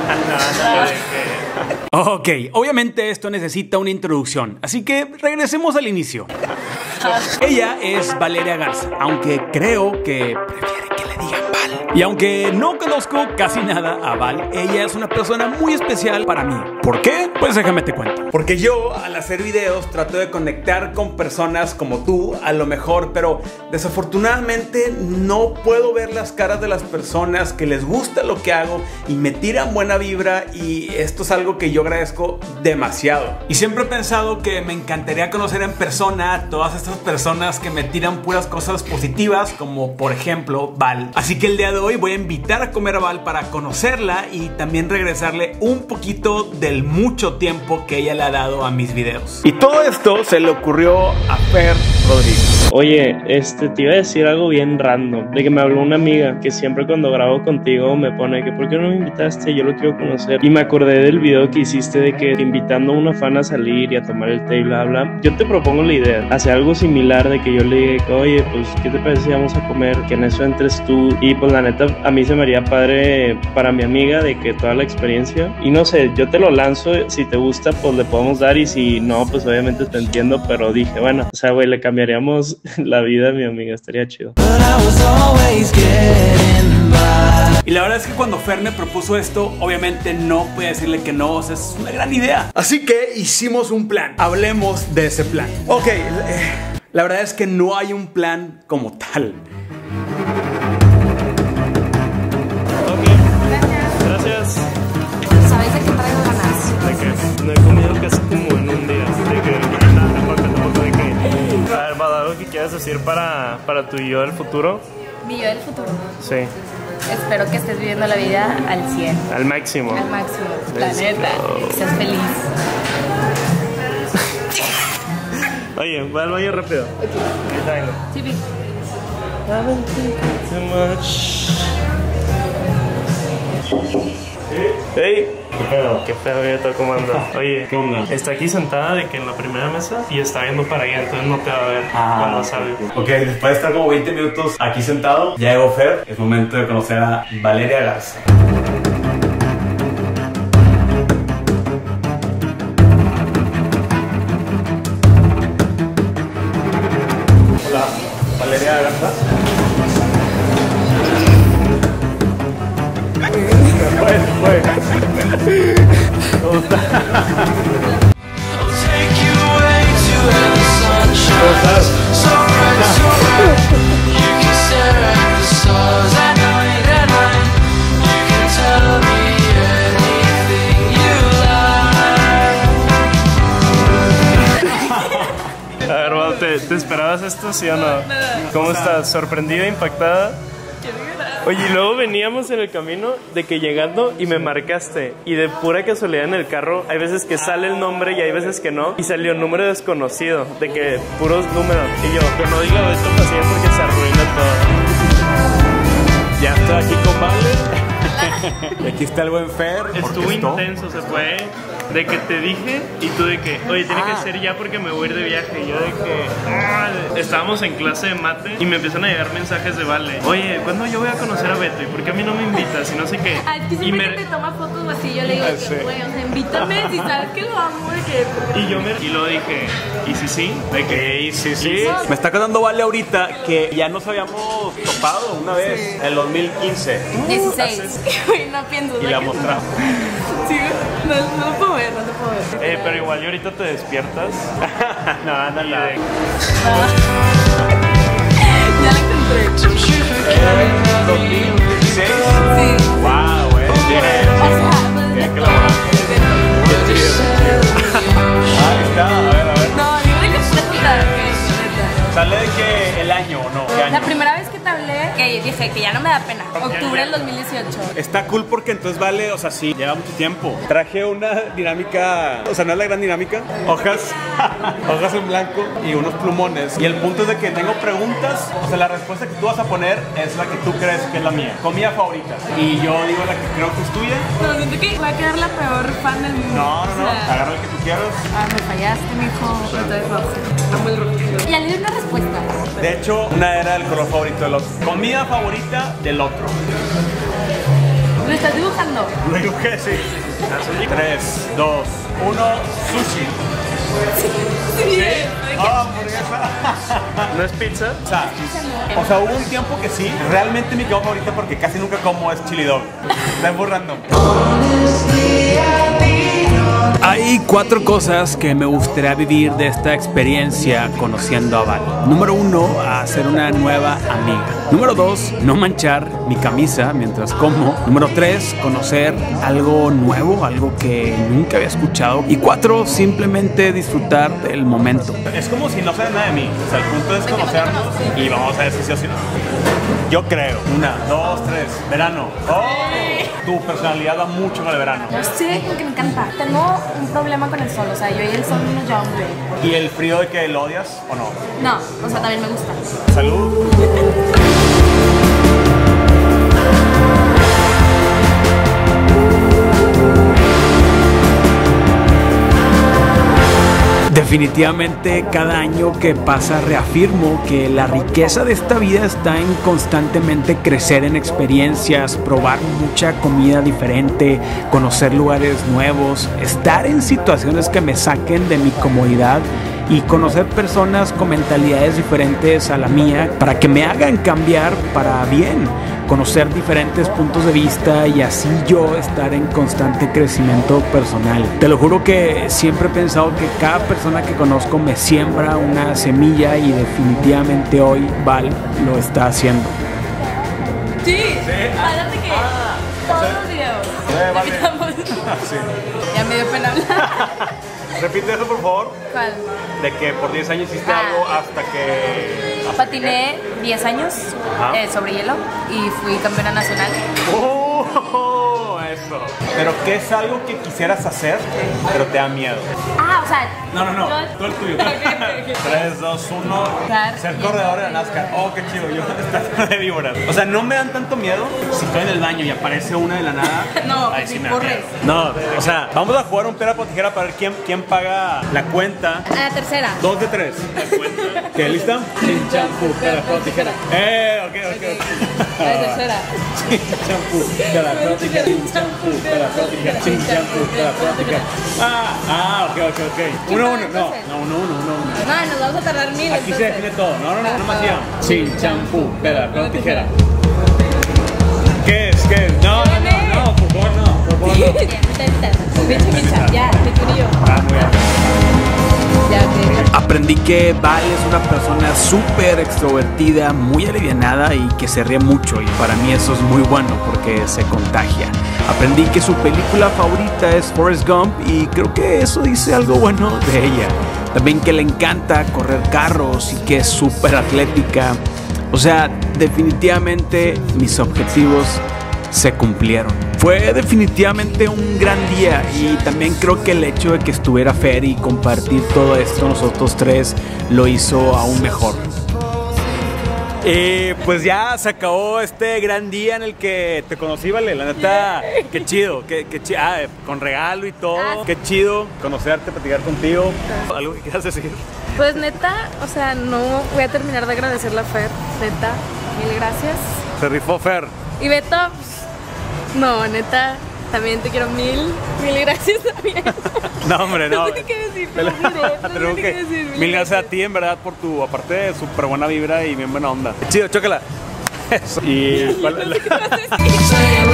Ok, obviamente esto necesita una introducción, así que regresemos al inicio. Ella es Valeria Garza, aunque creo que prefiere que le digan Val. Y aunque no conozco casi nada a Val, ella es una persona muy especial para mí. ¿Por qué? Pues déjame te cuento. Porque yo, al hacer videos, trato de conectar con personas como tú, a lo mejor, pero desafortunadamente no puedo ver las caras de las personas que les gusta lo que hago y me tiran buena vibra, y esto es algo que yo agradezco demasiado. Y siempre he pensado que me encantaría conocer en persona a todas estas personas que me tiran puras cosas positivas, como por ejemplo Val. Así que el día de hoy voy a invitar a comer a Val para conocerla y también regresarle un poquito del mucho tiempo que ella le ha dado a mis videos. Y todo esto se le ocurrió a Fer Rodríguez. Oye, te iba a decir algo bien random, de que me habló una amiga que siempre cuando grabo contigo me pone que ¿por qué no me invitaste? Yo lo quiero conocer. Y me acordé del video que hiciste de que invitando a una fan a salir y a tomar el té y bla bla. Yo te propongo la idea, hacer algo similar, de que yo le diga, oye, pues ¿qué te parece si vamos a comer? Que en eso entres tú. Y pues la neta, a mí se me haría padre para mi amiga de que toda la experiencia. Y no sé, yo te lo lanzo, si te gusta pues le podemos dar, y si no, pues obviamente te entiendo, pero dije, bueno, o sea, güey, le cambiaríamos la vida a mi amiga, estaría chido. Y la verdad es que cuando Fer me propuso esto, obviamente no pude decirle que no, o sea, es una gran idea. Así que hicimos un plan. Hablemos de ese plan. Ok, la verdad es que no hay un plan como tal. Gracias. ¿Sabéis de qué traigo ganas? De que no he comido casi como en un día. De que tampoco de que. A ver, ¿va algo que quieras decir para tu yo del futuro? Mi yo del futuro. Sí. Espero que estés viviendo la vida al 100. Al máximo. Al máximo. La neta. Que seas feliz. Oye, voy al baño rápido. Ok. Ahorita vengo. Sí, bien. Too much. Hey, qué pedo, yo todo como anda. Oye, ¿Qué onda? está aquí sentada de que en la primera mesa y está viendo para allá, entonces no te va a ver cuando salga. Ok, después de estar como 20 minutos aquí sentado, ya llegó Fer. Es momento de conocer a Valeria Garza. Hola, Valeria Garza. ¿Cómo estás? A ver, Val, ¿te esperabas esto, sí o no? ¿Cómo estás? ¿Sorprendida, impactada? Oye, y luego veníamos en el camino de que llegando y me marcaste, y de pura casualidad en el carro hay veces que sale el nombre y hay veces que no, y salió número desconocido, de que puros números, y yo, que no diga esto fácil porque se arruina todo. Ya estoy aquí con Vale. Y aquí está el buen Fer. Estuvo intenso, se fue de que te dije y tú de que, oye, tiene que ser ya porque me voy a ir de viaje. Y yo de que, estábamos en clase de mate y me empiezan a llegar mensajes de Vale. Oye, ¿cuándo yo voy a conocer a Beto? ¿Y por qué a mí no me invitas? Y no sé qué. Ay, que siempre que te toma fotos o así, yo le digo, güey, o sea, invítame si sabes que lo amo. Y lo dije, ¿y si sí? De que, Sí. Me está contando Vale ahorita que ya nos habíamos topado una vez, en el 2015. 16. Güey, no pienso. Y la mostramos. Sí, no lo puedo ver, no lo puedo ver. pero igual y ahorita te despiertas. No, Ya la encontré. 2016. Sí. Wow, güey. Bien que la Ahí está, a ver. No, digo de que es neta. ¿Sale de que el año o no? ¿Qué año? La primera vez que te hablé, que dije que ya no me da pena. Octubre del 2018. Está cool porque entonces Vale, o sea, sí, lleva mucho tiempo. Traje una dinámica, o sea, no es la gran dinámica. Hojas en blanco y unos plumones. Y el punto es de que tengo preguntas, o sea, la respuesta que tú vas a poner es la que tú crees que es la mía. Comida favorita. Y yo digo la que creo que es tuya. No, siento que voy a quedar la peor fan del mundo. No, O sea, agarra el que tú quieras. me fallaste, mijo. Entonces rojo. Amo el rojo. Y ya le di una respuesta. De hecho, una era el color favorito del otro. Comida favorita del otro. ¿Lo estás dibujando? Lo dibujé, sí. 3, 2, 1, sushi. Sí. Hamburguesa. ¿No es pizza? O sea, hubo un tiempo que sí. Realmente mi comida favorita, porque casi nunca como, es chili dog. Está muy random. Hay 4 cosas que me gustaría vivir de esta experiencia conociendo a Val. Número 1, hacer una nueva amiga. Número 2, no manchar mi camisa mientras como. Número 3, conocer algo nuevo, algo que nunca había escuchado. Y 4, simplemente disfrutar del momento. Es como si no sabes nada de mí. O sea, el punto es conocernos y vamos a ver si sí o si no. Yo creo. 1, 2, 3. Verano. ¡Oh! Tu personalidad va mucho con el verano. No sé, como que me encanta. Tengo un problema con el sol, o sea, yo y el sol no nos llevamos bien. ¿Y el frío de que lo odias o no? No, o sea, también me gusta. Salud. Definitivamente cada año que pasa reafirmo que la riqueza de esta vida está en constantemente crecer en experiencias, probar mucha comida diferente, conocer lugares nuevos, estar en situaciones que me saquen de mi comodidad y conocer personas con mentalidades diferentes a la mía para que me hagan cambiar para bien, conocer diferentes puntos de vista y así yo estar en constante crecimiento personal. Te lo juro que siempre he pensado que cada persona que conozco me siembra una semilla y definitivamente hoy Val lo está haciendo. Sí, háblate que todos los videos repitamos. Sí. Ya me dio pena hablar. Repite eso, por favor. ¿Cuál? De que por 10 años hiciste algo hasta que... Patiné 10 años sobre hielo y fui campeona nacional. ¡Oh! Eso. Pero ¿qué es algo que quisieras hacer, pero te da miedo? O sea... No. Tú el tuyo. 3, 2, 1. Ser corredor de NASCAR. Oh, qué chido. Yo estar de víboras. O sea, no me dan tanto miedo. Si estoy en el baño y aparece una de la nada. No, ahí sí me da corres. miedo. No, o sea, vamos a jugar un piedra papel tijera para ver quién paga la cuenta. A la tercera. 2 de 3. ¿Qué? ¿Lista? Sin champú, piedra papel tijera. Ok. A la tercera. Sin champú, piedra papel tijera. Sin champú, piedra papel tijera. Sin champú, piedra papel tijera. Ok. 1-1. No, 1-1. No, nos vamos a tardar 1000. Aquí se define todo. No más ya. Sin champú, piedra papel tijera. ¿Qué es? No, por favor, no. Ya, te quiero yo. Muy bien. Aprendí que Val es una persona súper extrovertida, muy alivianada y que se ríe mucho, y para mí eso es muy bueno porque se contagia. Aprendí que su película favorita es Forrest Gump y creo que eso dice algo bueno de ella. También que le encanta correr carros y que es súper atlética. O sea, definitivamente mis objetivos se cumplieron. Fue definitivamente un gran día y también creo que el hecho de que estuviera Fer y compartir todo esto nosotros tres lo hizo aún mejor. Pues ya se acabó este gran día en el que te conocí, Vale. La neta, qué chido, con regalo y todo. Qué chido conocerte, platicar contigo. ¿Algo que quieras decir? Pues neta, o sea, no voy a terminar de agradecerle a Fer. Neta, mil gracias. Se rifó Fer. Y Beto, no, neta, también te quiero mil gracias también. No, hombre, no. No sé qué decir, te lo juro, no sé qué decir. Mil gracias a ti, en verdad, por tu, aparte de súper buena vibra y bien buena onda. Chido, chócala. Eso. Y... No sé qué vas a decir.